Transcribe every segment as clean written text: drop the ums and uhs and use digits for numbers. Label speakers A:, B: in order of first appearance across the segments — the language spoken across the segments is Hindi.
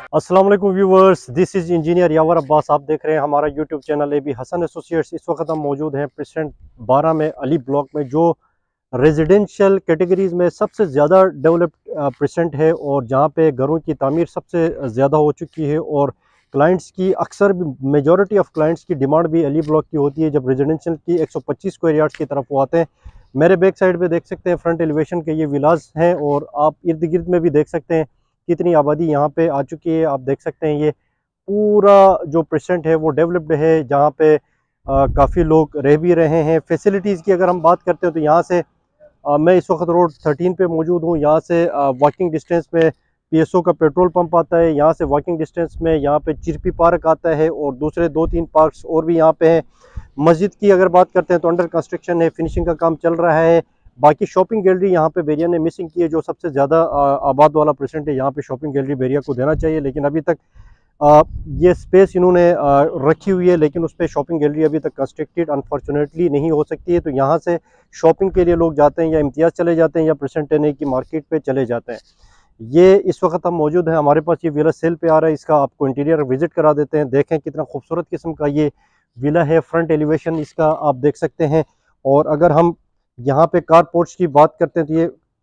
A: अस्सलाम वालेकुम viewers, this is engineer Yawar Abbas. आप देख रहे हैं हमारा YouTube channel A B Hasan associates. इस वक्त हम मौजूद हैं प्रेसिडेंट 12 में अली ब्लॉक में, जो रेजिडेंशियल कैटेगरीज़ में सबसे ज़्यादा डेवलप्ड प्रेसिडेंट है और जहां पे घरों की तामीर सबसे ज़्यादा हो चुकी है और क्लाइंट्स की अक्सर मेजॉरिटी ऑफ क्लाइंट्स की डिमांड भी अली ब्लॉक की होती है। जब रेजिडेंशियल की 125 स्क्वायर यार्ड्स की तरफ वो आते हैं, मेरे बैक साइड पे देख सकते हैं फ्रंट एलिवेशन के ये विलास हैं और आप इर्द गिर्द में भी देख सकते हैं कितनी आबादी यहाँ पे आ चुकी है। आप देख सकते हैं ये पूरा जो प्रेसिडेंट है वो डेवलप्ड है, जहाँ पे काफ़ी लोग रह भी रहे हैं। फैसिलिटीज़ की अगर हम बात करते हैं तो यहाँ से मैं इस वक्त रोड 13 पे मौजूद हूँ। यहाँ से वॉकिंग डिस्टेंस में पीएसओ का पेट्रोल पंप आता है। यहाँ से वॉकिंग डिस्टेंस में यहाँ पे चिरपी पार्क आता है और दूसरे 2-3 पार्क्स और भी यहाँ पे हैं। मस्जिद की अगर बात करते हैं तो अंडर कंस्ट्रक्शन है, फिनिशिंग का काम चल रहा है। बाकी शॉपिंग गैलरी यहाँ पे बेरिया ने मिसिंग की है, जो सबसे ज़्यादा आबाद वाला प्रेसिडेंट है। यहाँ पे शॉपिंग गैलरी बेरिया को देना चाहिए, लेकिन अभी तक ये स्पेस इन्होंने रखी हुई है, लेकिन उस पर शॉपिंग गैलरी अभी तक कंस्ट्रक्टेड अनफॉर्चुनेटली नहीं हो सकती है। तो यहाँ से शॉपिंग के लिए लोग जाते हैं, या इम्तियाज़ चले जाते हैं या प्रेसिडेंट टेने की मार्केट पे चले जाते हैं। ये इस वक्त हम मौजूद हैं, हमारे पास ये विला सेल पे आ रहा है। इसका आपको इंटीरियर विजिट करा देते हैं। देखें कितना खूबसूरत किस्म का ये विला है। फ्रंट एलिवेशन इसका आप देख सकते हैं। और अगर हम यहाँ पे कार पोर्च की बात करते हैं तो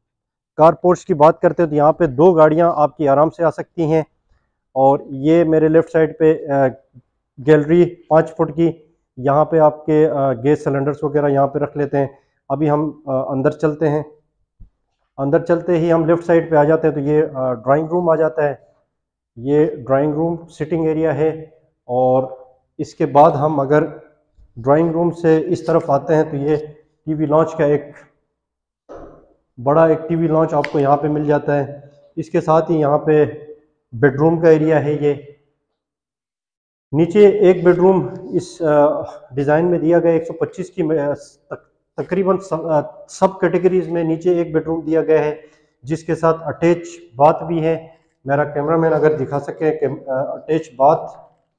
A: यहाँ पे 2 गाड़ियाँ आपकी आराम से आ सकती हैं। और ये मेरे लेफ़्ट साइड पे गैलरी 5 फुट की, यहाँ पे आपके गैस सिलेंडर्स वगैरह यहाँ पे रख लेते हैं। अभी हम अंदर चलते हैं। अंदर चलते ही हम लेफ़्ट साइड पे आ जाते हैं तो ये ड्राइंग रूम आ जाता है। ये ड्राइंग रूम सिटिंग एरिया है। और इसके बाद हम अगर ड्राइंग रूम से इस तरफ आते हैं तो ये टीवी लॉन्च का एक बड़ा एक टीवी लॉन्च आपको यहाँ पे मिल जाता है। इसके साथ ही यहाँ पे बेडरूम का एरिया है। ये नीचे एक बेडरूम इस डिज़ाइन में दिया गया 125 की तकरीबन सब कैटेगरीज में नीचे एक बेडरूम दिया गया है, जिसके साथ अटैच बाथ भी है। मेरा कैमरामैन अगर दिखा सके अटैच बाथ,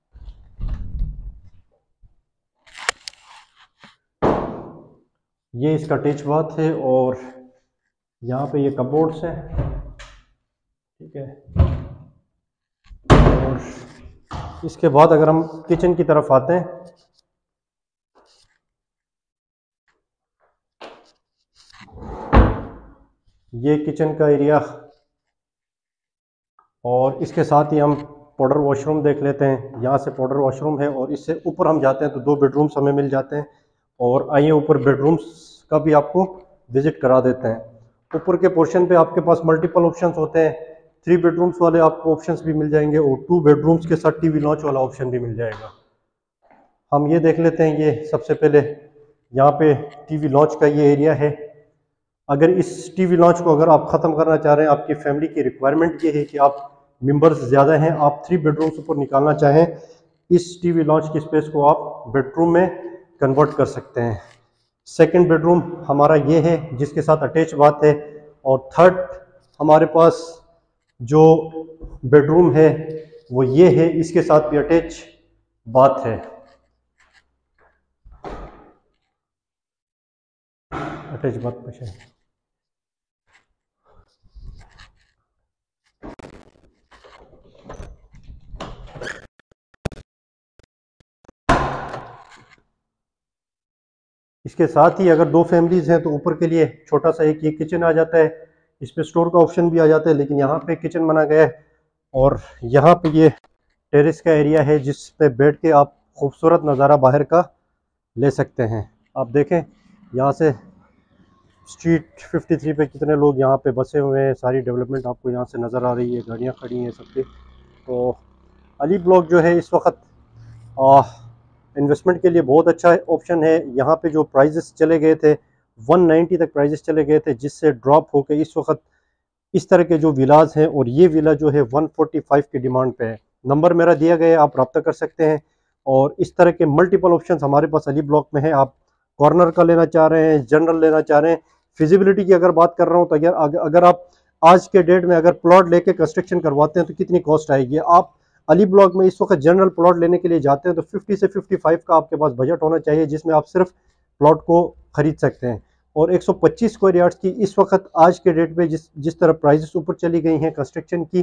A: ये इसका अटैच बाथ है। और यहाँ पे ये कपबोर्ड्स हैं, ठीक है। और इसके बाद अगर हम किचन की तरफ आते हैं, ये किचन का एरिया। और इसके साथ ही हम पाउडर वॉशरूम देख लेते हैं। यहाँ से पाउडर वॉशरूम है और इससे ऊपर हम जाते हैं तो 2 बेडरूम्स हमें मिल जाते हैं। और आइए ऊपर बेडरूम्स का भी आपको विजिट करा देते हैं। ऊपर के पोर्शन पे आपके पास मल्टीपल ऑप्शंस होते हैं। 3 बेडरूम्स वाले आपको ऑप्शंस भी मिल जाएंगे और 2 बेडरूम्स के साथ टीवी लॉन्च वाला ऑप्शन भी मिल जाएगा। हम ये देख लेते हैं। ये सबसे पहले यहाँ पे टीवी लॉन्च का ये एरिया है। अगर इस टीवी लॉन्च को अगर आप ख़त्म करना चाह रहे हैं, आपकी फैमिली की रिक्वायरमेंट ये है कि आप मेंबर्स ज़्यादा हैं, आप 3 बेडरूम्स ऊपर निकालना चाहें, इस टीवी लॉन्च की स्पेस को आप बेडरूम में कन्वर्ट कर सकते हैं। सेकंड बेडरूम हमारा ये है, जिसके साथ अटैच बाथ है। और थर्ड हमारे पास जो बेडरूम है वो ये है, इसके साथ भी अटैच बाथ है। अटैच बाथ पे है। इसके साथ ही अगर 2 फैमिलीज़ हैं तो ऊपर के लिए छोटा सा एक ये किचन आ जाता है। इस पे स्टोर का ऑप्शन भी आ जाता है, लेकिन यहाँ पे किचन बना गया है। और यहाँ पे ये टेरेस का एरिया है, जिस पे बैठ के आप खूबसूरत नज़ारा बाहर का ले सकते हैं। आप देखें यहाँ से स्ट्रीट 53 पे कितने लोग यहाँ पे बसे हुए हैं। सारी डेवलपमेंट आपको यहाँ से नज़र आ रही है, गाड़ियाँ खड़ी हैं सबकी। तो अली ब्लॉक जो है इस वक्त इन्वेस्टमेंट के लिए बहुत अच्छा ऑप्शन है। यहाँ पे जो प्राइजेस चले गए थे 190 तक प्राइजेस चले गए थे, जिससे ड्रॉप होकर इस वक्त इस तरह के जो विलाज हैं, और ये विला जो है 145 की डिमांड पे है। नंबर मेरा दिया गया है, आप रब्ता कर सकते हैं। और इस तरह के मल्टीपल ऑप्शंस हमारे पास अली ब्लॉक में है। आप कॉर्नर का लेना चाह रहे हैं, जनरल लेना चाह रहे हैं। फिजिबिलिटी की अगर बात कर रहा हूँ तो अगर आप आज के डेट में अगर प्लॉट लेके कंस्ट्रक्शन करवाते हैं तो कितनी कॉस्ट आएगी। आप अली ब्लॉक में इस वक्त जनरल प्लॉट लेने के लिए जाते हैं तो 50 से 55 का आपके पास बजट होना चाहिए, जिसमें आप सिर्फ प्लॉट को खरीद सकते हैं। और 125 स्क्वायर यार्ड्स की इस वक्त आज के डेट में जिस तरह प्राइसेस ऊपर चली गई हैं कंस्ट्रक्शन की,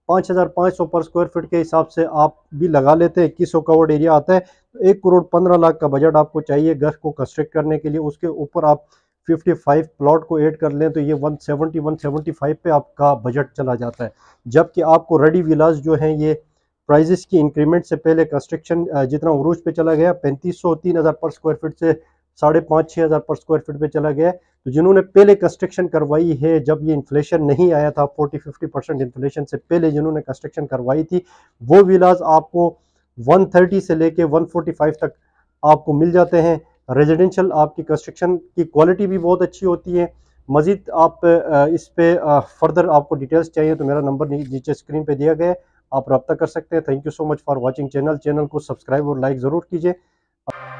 A: 5,500 पर स्क्वायर फीट के हिसाब से आप भी लगा लेते हैं, 2100 कवर्ड एरिया आता है, तो 1,15,00,000 का बजट आपको चाहिए घर को कंस्ट्रक्ट करने के लिए। उसके ऊपर आप 55 प्लॉट को ऐड कर लें तो ये 175 पे आपका बजट चला जाता है। जबकि आपको रेडी विलास जो हैं ये प्राइजेस की इंक्रीमेंट से पहले कंस्ट्रक्शन जितना उरूज पे चला गया 3500 3,000 पर स्क्वायर फीट से 5,500-6,000 पर स्क्वायर फीट पे चला गया। तो जिन्होंने पहले कंस्ट्रक्शन करवाई है, जब ये इन्फ्लेशन नहीं आया था 40-50% इन्फ्लेशन से पहले जिन्होंने कंस्ट्रक्शन करवाई थी, वो विलास आपको 130 से लेके 145 तक आपको मिल जाते हैं। रेजिडेंशियल आपकी कंस्ट्रक्शन की क्वालिटी भी बहुत अच्छी होती है। मज़ीद आप इस पे फर्दर आपको डिटेल्स चाहिए तो मेरा नंबर नीचे स्क्रीन पे दिया गया है, आप रब्ता कर सकते हैं। Thank you so much for watching channel को सब्सक्राइब और लाइक ज़रूर कीजिए।